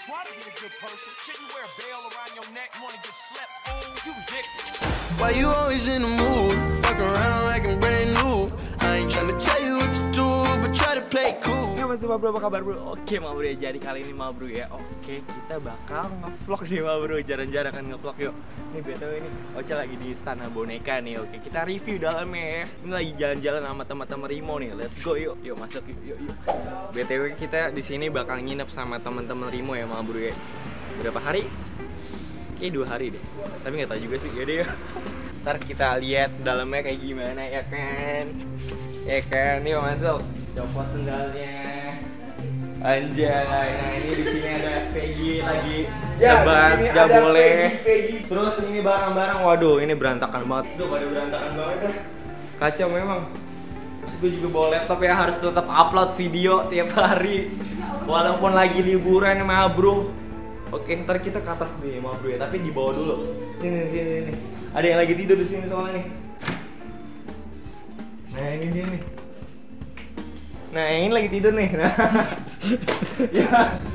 try to be a good person. Shouldn't you wear a bell around your neck? You wanna get slept, fool? You ridiculous. Why you always in the mood? Fuck around like I'm brand new. I ain't tryna tell you what to do, but try to play cool. Ya masih bro, apa kabar bro? Oke ma bro ya, jadi kali ini ma bro ya. Oke, kita bakal ngevlog nih ma bro. Jarang-jarang kan ngevlog yuk. Nih BTW ini Ocha lagi di Istana Boneka nih. Oke, kita review dalamnya ya. Ini lagi jalan-jalan sama teman-teman Rimo nih. Let's go yuk. Yuk masuk yuk. BTW kita di sini bakal nginep sama teman-teman Rimo ya ma bro ya. Berapa hari? Kayak 2 hari deh. Tapi nggak tahu juga sih. Yaudah ya. Ntar kita lihat dalamnya kayak gimana ya kan. Ya kan, yuk masuk. Copot sendalnya. Anjay, nah ini di sini ada Peggy lagi sebat, nggak boleh. Peggy. Terus ini barang-barang, waduh ini berantakan banget. Tuh pada berantakan banget ya. Kacau memang. Terus gue juga bawa laptop ya, harus tetap upload video tiap hari. Walaupun lagi liburan sama bro. Oke, ntar kita ke atas deh sama bro ya, tapi di bawah dulu. Ini. Ada yang lagi tidur di sini soalnya nih. Nah ini dia nih. Nah ini lagi tidur nih. Ya.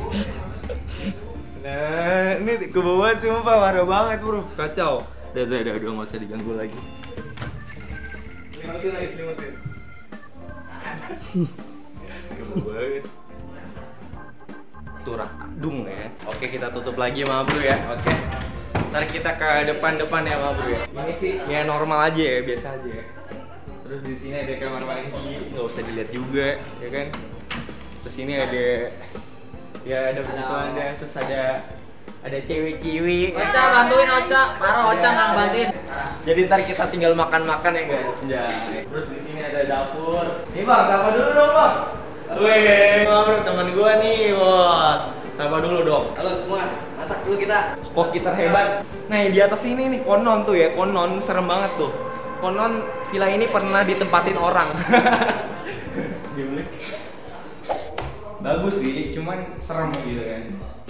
Nah ini ke bawah sumpah parah banget bro, kacau. Udah nggak usah diganggu lagi. Selimutin. Ke bawah banget. Turak dung ya. Oke kita tutup lagi sama bro ya. Oke. Ntar kita ke depan ya sama bro ya. Ini sih ya normal aja ya, biasa aja ya. Terus di sini ada kamar mandi, nggak usah dilihat juga, ya kan? Terus ini ada, ya ada begituan ada, terus ada cewek-cewek. Ocha bantuin Ocha, parah Ocha nggak bantuin. Jadi ntar kita tinggal makan-makan ya guys, ya. Terus di sini ada dapur. Nih bang, sapa dulu dong bang. Wih, bro teman gua nih, wah. Sapa dulu dong. Halo semua, masak dulu kita. Kok kita hebat. Nah di atas ini nih konon tuh ya, konon serem banget tuh. Konon villa ini pernah ditempatin orang. Bagus sih, cuman serem gitu kan.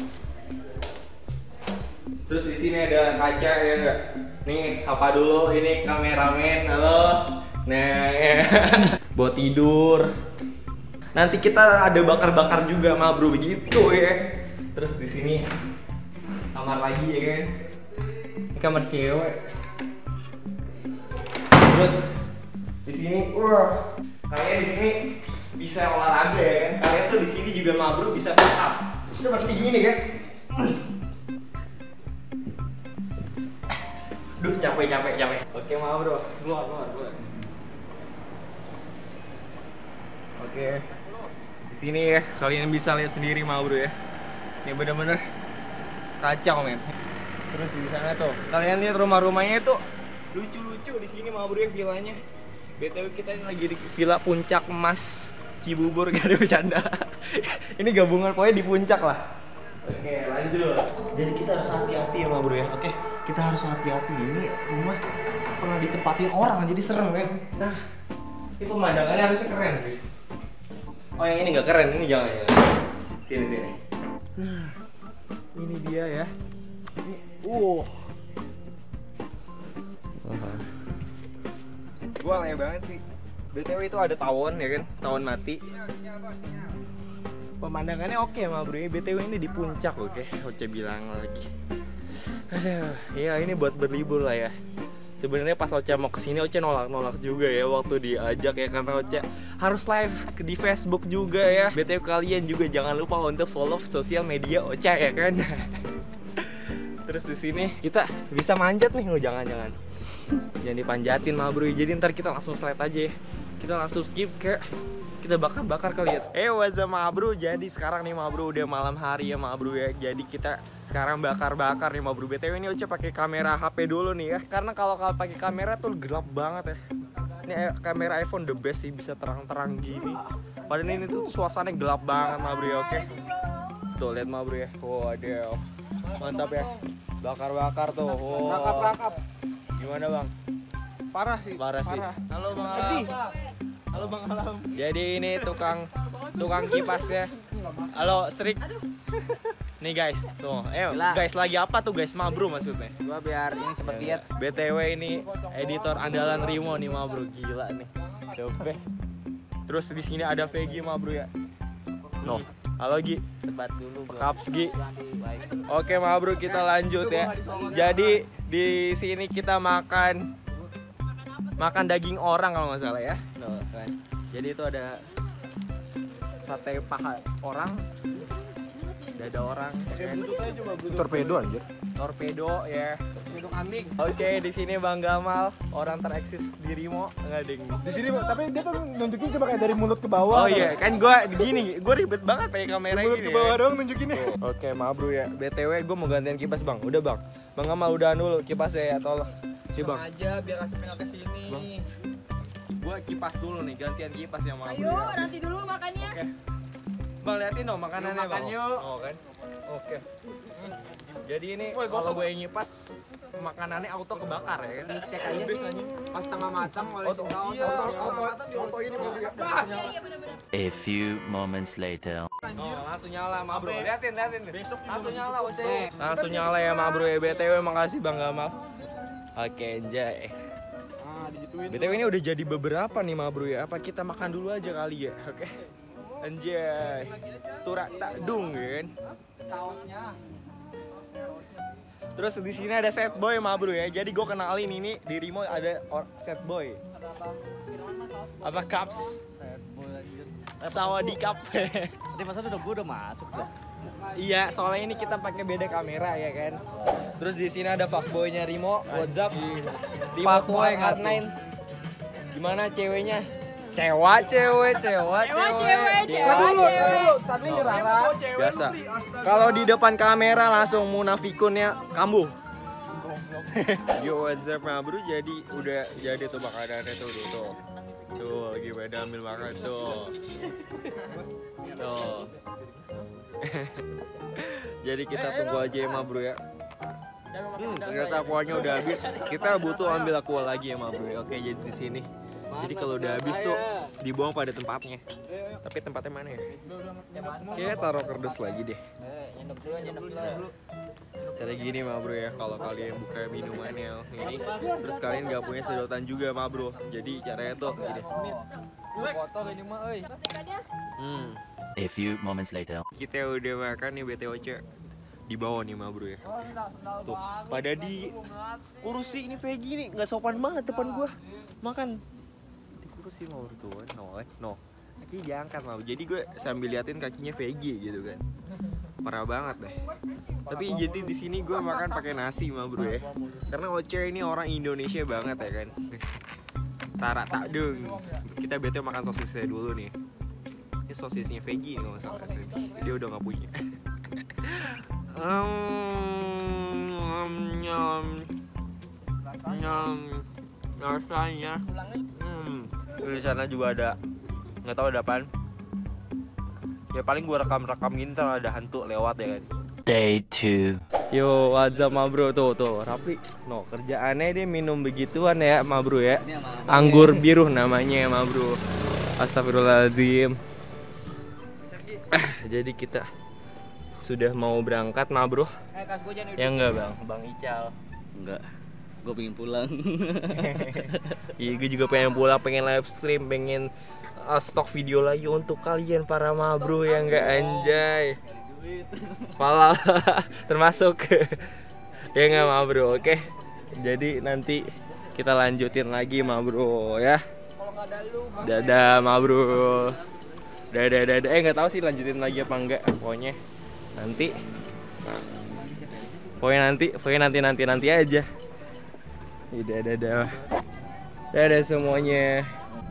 Terus di sini ada kaca ya enggak? Nih sapa dulu, ini kameramen. Halo. Nah, ya. Buat tidur. Nanti kita ada bakar-bakar juga sama bro begitu ya. Terus di sini kamar lagi ya kan. Ini kamar cewek. Terus di sini, wah, kalian di sini bisa olahraga ya kan? Kalian tuh di sini juga mabru bisa push up. Seperti gini kan? Duh capek. Oke mabru, keluar. Oke, di sini ya kalian bisa lihat sendiri mabru ya. Ini bener-bener kacau men. Terus di sana tuh, kalian lihat rumah-rumahnya itu lucu-lucu di sini mah bro ya villanya. BTW kita ini lagi di Villa Puncak Emas Cibubur, gak ada bercanda. Ini gabungan pokoknya di puncak lah. Oke lanjut. Jadi kita harus hati-hati ya mah bro ya. Oke kita harus hati-hati. Ini rumah pernah ditempatin orang jadi serem kan. Nah ini pemandangannya harusnya keren sih. Oh yang ini nggak keren, ini jangan ya. Sini. Nah ini dia ya. Ini, Gua aneh banget sih. BTW itu ada tawon ya kan, tawon mati. Pemandangannya oke mah bro. BTW ini di puncak oke. Oce bilang lagi. Aduh, ya ini buat berlibur lah ya. Sebenarnya pas Oce mau kesini Oce nolak juga ya waktu diajak ya, karena Oce harus live di Facebook juga ya. BTW kalian juga jangan lupa untuk follow sosial media Oce ya kan. Terus di sini kita bisa manjat nih, jangan. Jangan dipanjatin mah bro. Jadi ntar kita langsung slide aja ya. Kita langsung skip ke kita bakar kali ya. What's up ma bro. Jadi sekarang nih ma bro udah malam hari ya ma bro ya. Jadi kita sekarang bakar nih ma bro. BTW ini Oce pakai kamera HP dulu nih ya. Karena kalau pakai kamera tuh gelap banget ya. Ini kamera iPhone the best sih, bisa terang-terang gini. Padahal ini tuh suasananya gelap banget ma bro ya. Oke. Tuh lihat ma bro ya. Waduh. Mantap ya. Bakar tuh. Rangkap. Gimana bang? Parah sih. Halo bang Alam. Jadi ini tukang kipas ya. Halo Srik. Nih guys, tuh. Guys lagi apa tuh guys? Mabru maksudnya. Gua biar ini cepet diet. BTW ini editor andalan Rimo nih mabru, gila nih. The best. Terus di sini ada Veggie mabru ya. No. Halo Gi. Sebat dulu bro. Kaps Gi. Baik. Oke Ma Bro, kita lanjut ya. Jadi di sini kita makan daging orang kalau nggak salah ya. Tuh, kan. Jadi itu ada sate paha orang, dada orang, Torpedo anjir. torpedo ya. Minum kambing. Oke, di sini Bang Gamal, orang tereksis di Rimo, enggak ding. Di sini tapi dia tuh nunjukin cuma kayak dari mulut ke bawah. Oh iya, kan gua gini, gua ribet banget pakai kamera Mulut gini. ke bawah Ya. doang nunjukinnya. Oke, maaf bro ya. BTW gua mau gantian kipas, Bang. Udah, Bang. Bang Gamal udahan dulu kipasnya ya, tolong. Sini, Bang. aja biar asapnya ke sini. Bang. Gua kipas dulu nih, gantian kipas yang maaf. Ayo, nanti dulu makannya. Oke. Bang, liatin dong makanannya, Yuk, makan Bang. yuk. Oh, kan. Oke. Jadi ini Woi, kalau gosok. gue nyipas makanannya auto kebakar ya kan. Cek aja pas tengah matang oleh Auto ini mau Iya, iya benar-benar. A few moments later. Oh, langsung nyala Ma Bro. Liatin. Besok langsung nyala Oce. Langsung nyala ya Ma Bro ya. BTW makasih Bang Gamal. Oke, anjay. BTW ini udah jadi beberapa nih Ma Bro ya. Apa kita makan dulu aja kali ya? Oke. Anjay. Turak tak dung kan. sausnya. Terus di sini ada set boy Ma Bro ya. Jadi gue kenalin ini di Rimo ada set boy. Apa cups? Sawadikap. Tadi masa udah gue udah masuk dah. Iya, soalnya ini kita pakai beda kamera ya kan. Terus di sini ada fuckboy-nya Rimo, WhatsApp. Rimo Fuckboy nggak tuh? 249. Gimana ceweknya? Cewek. Tadi ngerara. Biasa. Kalau di depan kamera langsung munafikunnya kambuh. Yo WhatsApp Ma Bro, jadi udah jadi tuh makanannya tuh. Tuh, gimana ambil makan tuh. Tuh. Jadi kita tunggu aja ya Ma Bro ya. Ternyata akuanya udah habis. Kita butuh ambil aqua lagi ya Ma Bro ya. Oke, jadi di sini. Jadi kalau udah habis tuh dibuang pada tempatnya. Tapi tempatnya mana ya? Oke, taruh kardus lagi deh. Nyendok dulu. Cara gini Ma Bro ya, kalau kalian buka minumannya ini, terus kalian nggak punya sedotan juga Ma Bro. Jadi caranya tuh gini. Kotor ini mah euy. A few moments later. Kita udah makan nih BTOC di bawah nih Ma Bro ya. Tuh, pada di kursi ini Vegi nih, nggak sopan banget depan gua. Makan di kursi Ma Bro tuh, no. Kaki diangkat Ma Bro. Jadi gue sambil liatin kakinya Vegi gitu kan. Parah banget deh. Tapi jadi di sini gue makan pakai nasi Ma Bro ya. Karena Oce ini orang Indonesia banget ya kan. Tarak tak dung. Kita BTW makan sosisnya dulu nih. Ini sosisnya Vegi nih kalau nggak salah. Dia udah nggak punya. Rasanya. Di sana juga ada, nggak tahu ada apaan. Ya paling gua rekam gini ntar ada hantu lewat ya kan. Day 2. Yo, what's up Ma Bro? Tuh, Rapi. No, kerjaannya dia minum begituan ya Ma Bro ya. Anggur biru namanya ya Ma Bro. Astagfirullahaladzim. Jadi kita sudah mau berangkat Ma Bro. Kas gue jangan Ya enggak Bang, Bang Ical. Enggak. Gue pengen pulang. Iya, gue juga pengen pulang, pengen live stream, pengen stok video lagi untuk kalian para Ma Bro ya enggak anjay. Malah termasuk ya enggak Ma Bro, oke. Jadi nanti kita lanjutin lagi Ma Bro ya. Dadah Ma Bro. Dadah. Nggak tahu sih lanjutin lagi apa enggak. Pokoknya nanti aja. Dadah semuanya.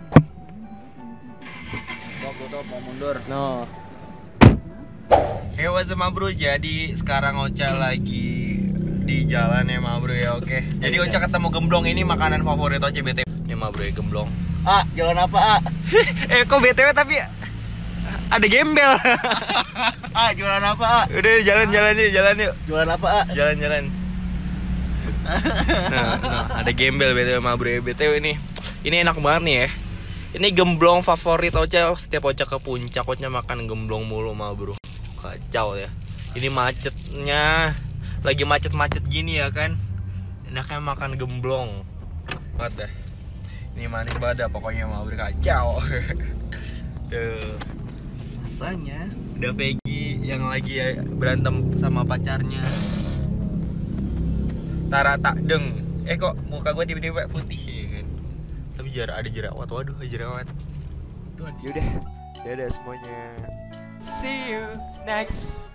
Tutup mau mundur. No. Hey, what's up Ma Bro? Jadi sekarang Ocha lagi di jalan ya Ma Bro ya, oke. Jadi Ocha ketemu gemblong, ini makanan favorit Ocha BTW. Ini Ma Bro ya, gemblong. Jalan apa, Kok BTW tapi ada gembel. Jualan apa, Udah jalan yuk. Jualan apa, Jalan. Nah, ada gembel BTW Ma Bro ya. BTW ini enak banget nih ya. Ini gemblong favorit Ocha. Setiap Ocha ke puncak, Ocha makan gemblong mulu Ma Bro. Kacau ya. Ini macetnya lagi macet gini ya kan. Enaknya makan gemblong. Banget dah. Ini manis banget dah pokoknya Ma Bro, kacau. Tuh. Rasanya Ada Vegi yang lagi berantem sama pacarnya. Tara Takdeng. Kok muka gue tiba-tiba putih ya kan? Tapi ada jerawat. Waduh, jerawat. Yaudah semuanya. See you next